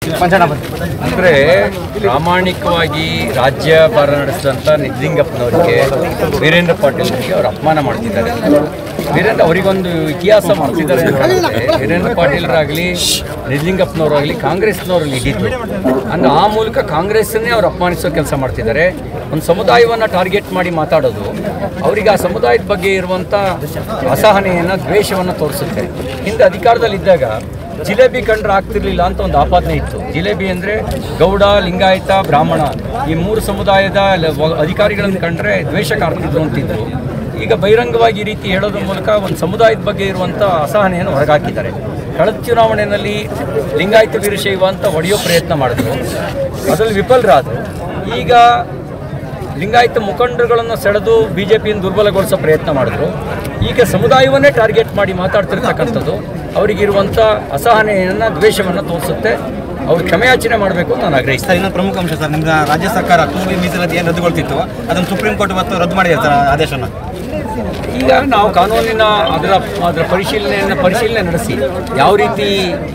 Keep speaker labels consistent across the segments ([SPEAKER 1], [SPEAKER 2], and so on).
[SPEAKER 1] ಅಂದರೆ ಪ್ರಾಮಾಣಿಕವಾಗಿ ರಾಜ್ಯಭಾರ ನಡೆಸಿದಂಥ ನಿಜಲಿಂಗಪ್ಪನವರಿಗೆ ವೀರೇಂದ್ರ ಪಾಟೀಲ್ರಿಗೆ ಅವರು ಅಪಮಾನ ಮಾಡ್ತಿದ್ದಾರೆ. ವೀರೇಂದ್ರ ಅವರಿಗೊಂದು ಇತಿಹಾಸ ಮಾಡ್ತಿದ್ದಾರೆ ಅಂತ ವೀರೇಂದ್ರ ಪಾಟೀಲರಾಗಲಿ ನಿಜಲಿಂಗಪ್ಪನವರಾಗಲಿ ಕಾಂಗ್ರೆಸ್ನವ್ರಲ್ಲಿ ಇದ್ದಿದ್ದು ಅಂದರೆ ಆ ಮೂಲಕ ಕಾಂಗ್ರೆಸ್ಸನ್ನೇ ಅವ್ರು ಅಪಮಾನಿಸೋ ಕೆಲಸ ಮಾಡ್ತಿದ್ದಾರೆ. ಒಂದು ಸಮುದಾಯವನ್ನು ಟಾರ್ಗೆಟ್ ಮಾಡಿ ಮಾತಾಡೋದು ಅವರಿಗೆ ಆ ಸಮುದಾಯದ ಬಗ್ಗೆ ಇರುವಂಥ ಅಸಹನೆಯನ್ನು ದ್ವೇಷವನ್ನು ತೋರಿಸುತ್ತೆ. ಹಿಂದೆ ಅಧಿಕಾರದಲ್ಲಿದ್ದಾಗ ಜಿಲೇಬಿ ಕಂಡ್ರೆ ಆಗ್ತಿರ್ಲಿಲ್ಲ ಅಂತ ಒಂದು ಆಪಾದನೆ ಇತ್ತು. ಜಿಲೇಬಿ ಅಂದರೆ ಗೌಡ, ಲಿಂಗಾಯತ, ಬ್ರಾಹ್ಮಣ ಈ ಮೂರು ಸಮುದಾಯದ ಅಧಿಕಾರಿಗಳನ್ನು ಕಂಡ್ರೆ ದ್ವೇಷ ಕಾಡ್ತಿದ್ರು ಅಂತಿದ್ರು. ಈಗ ಬಹಿರಂಗವಾಗಿ ಈ ರೀತಿ ಹೇಳೋದ್ರ ಮೂಲಕ ಒಂದು ಸಮುದಾಯದ ಬಗ್ಗೆ ಇರುವಂಥ ಅಸಹನೆಯನ್ನು ಹೊರಗಾಕಿದ್ದಾರೆ. ಕಳೆದ ಚುನಾವಣೆಯಲ್ಲಿ ಲಿಂಗಾಯತ ವೀರಶೈವ ಅಂತ ಹೊಡೆಯೋ ಪ್ರಯತ್ನ ಮಾಡಿದ್ರು, ಅದರಲ್ಲಿ ವಿಫಲರಾದರು. ಈಗ ಲಿಂಗಾಯತ ಮುಖಂಡರುಗಳನ್ನು ಸೆಳೆದು BJPಯನ್ನು ದುರ್ಬಲಗೊಳಿಸೋ ಪ್ರಯತ್ನ ಮಾಡಿದ್ರು. ಈಗ ಸಮುದಾಯವನ್ನೇ ಟಾರ್ಗೆಟ್ ಮಾಡಿ ಮಾತಾಡ್ತಿರ್ತಕ್ಕಂಥದ್ದು ಅವರಿಗಿರುವಂಥ ಅಸಹನೆಯನ್ನು, ದ್ವೇಷವನ್ನು ತೋರಿಸುತ್ತೆ. ಅವ್ರು ಕ್ಷಮೆಯಾಚನೆ ಮಾಡಬೇಕು ಅಂತ ನಾನು ಆಗ್ರಹಿಸ್ತೀನಿ.
[SPEAKER 2] ಇನ್ನೊಂದು ಪ್ರಮುಖ ಅಂಶ ಸರ್, ನಿಮ್ಮ ರಾಜ್ಯ ಸರ್ಕಾರ ತುಂಬಿ ಮೀಸಲಾತಿ ಏನು ರದ್ದುಗೊಳ್ತಿತ್ತು ಅದನ್ನು ಸುಪ್ರೀಂ ಕೋರ್ಟ್ ಇವತ್ತು ರದ್ದು ಮಾಡಿದೆ ಸರ್ ಆದೇಶನ.
[SPEAKER 1] ಈಗ ನಾವು ಕಾನೂನಿನ ಅದರ ಪರಿಶೀಲನೆ ನಡೆಸಿ ಯಾವ ರೀತಿ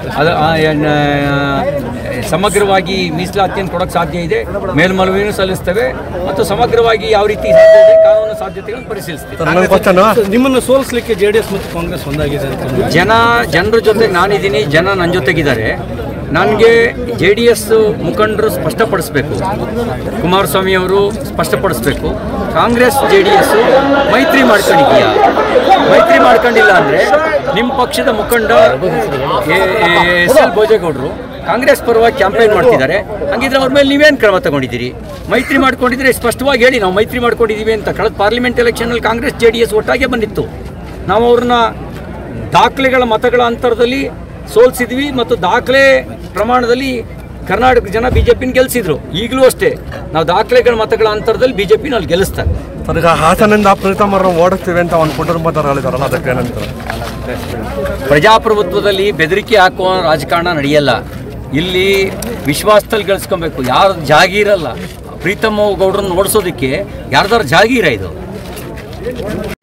[SPEAKER 1] ಸಮಗ್ರವಾಗಿ ಮೀಸಲಾತಿಯನ್ನು ಕೊಡೋಕ್ಕೆ ಸಾಧ್ಯ ಇದೆ ಮೇಲ್ಮನವಿಯನ್ನು ಸಲ್ಲಿಸ್ತೇವೆ ಮತ್ತು ಸಮಗ್ರವಾಗಿ ಯಾವ ರೀತಿ ಸಾಧ್ಯ ಇದೆ ಕಾನೂನು ಸಾಧ್ಯತೆಗಳನ್ನು ಪರಿಶೀಲಿಸ್ತೀವಿ.
[SPEAKER 3] ನಿಮ್ಮನ್ನು ಸೋಲಿಸಲಿಕ್ಕೆ JDS ಮತ್ತು ಕಾಂಗ್ರೆಸ್ ಒಂದಾಗಿದೆ ಅಂತ
[SPEAKER 1] ಜನರ ಜೊತೆ ನಾನಿದ್ದೀನಿ, ಜನ ನನ್ನ ಜೊತೆಗಿದ್ದಾರೆ. ನನಗೆ JDS ಮುಖಂಡರು ಸ್ಪಷ್ಟಪಡಿಸಬೇಕು, ಕುಮಾರಸ್ವಾಮಿ ಅವರು ಸ್ಪಷ್ಟಪಡಿಸಬೇಕು. ಕಾಂಗ್ರೆಸ್ JDS ಮೈತ್ರಿ ಮಾಡ್ಕೊಂಡಿದೆಯಾ? ಮೈತ್ರಿ ಮಾಡ್ಕೊಂಡಿಲ್ಲ ಅಂದರೆ ನಿಮ್ಮ ಪಕ್ಷದ ಮುಖಂಡ SL ಭೋಜೇಗೌಡರು ಕಾಂಗ್ರೆಸ್ ಪರವಾಗಿ ಕ್ಯಾಂಪೇನ್ ಮಾಡ್ತಿದ್ದಾರೆ. ಹಾಗಿದ್ರೆ ಅವ್ರ ಮೇಲೆ ನೀವೇನು ಕ್ರಮ ತಗೊಂಡಿದ್ದೀರಿ? ಮೈತ್ರಿ ಮಾಡ್ಕೊಂಡಿದ್ರೆ ಸ್ಪಷ್ಟವಾಗಿ ಹೇಳಿ ನಾವು ಮೈತ್ರಿ ಮಾಡ್ಕೊಂಡಿದ್ದೀವಿ ಅಂತ. ಕಳೆದ ಪಾರ್ಲಿಮೆಂಟ್ ಎಲೆಕ್ಷನಲ್ಲಿ ಕಾಂಗ್ರೆಸ್ JDS ಒಟ್ಟಾಗೆ ಬಂದಿತ್ತು. ನಾವು ಅವ್ರನ್ನ ದಾಖಲೆಗಳ ಮತಗಳ ಅಂತರದಲ್ಲಿ ಸೋಲಿಸಿದ್ವಿ ಮತ್ತು ದಾಖಲೆ ಪ್ರಮಾಣದಲ್ಲಿ ಕರ್ನಾಟಕ ಜನ BJPನ ಗೆಲ್ಲಿಸಿದ್ರು. ಈಗಲೂ ಅಷ್ಟೇ ನಾವು ದಾಖಲೆಗಳ ಮತಗಳ ಅಂತರದಲ್ಲಿ BJPನ ಅಲ್ಲಿ ಗೆಲ್ಲಿಸ್ತಾರೆ.
[SPEAKER 4] ಸರ್, ಈಗ ಹಾಸನಿಂದ ಪ್ರೀತಮರನ್ನು ಓಡಿಸ್ತೀವಿ ಅಂತ ಒಂದು ಕುಟುಂಬದವರು ಹೇಳಿದಾರಲ್ಲ, ಅದಕ್ಕೆ ಏನಂತಾರೆ?
[SPEAKER 1] ಪ್ರಜಾಪ್ರಭುತ್ವದಲ್ಲಿ ಬೆದರಿಕೆ ಹಾಕುವ ರಾಜಕಾರಣ ನಡೆಯಲ್ಲ. ಇಲ್ಲಿ ವಿಶ್ವಾಸದಲ್ಲಿ ಗಳಿಸ್ಕೊಬೇಕು. ಯಾರು ಜಾಗೀರಲ್ಲ. ಪ್ರೀತಮ್ ಗೌಡ್ರನ್ನ ಓಡಿಸೋದಕ್ಕೆ ಯಾರ್ದಾರು ಜಾಗೀರ ಇದು?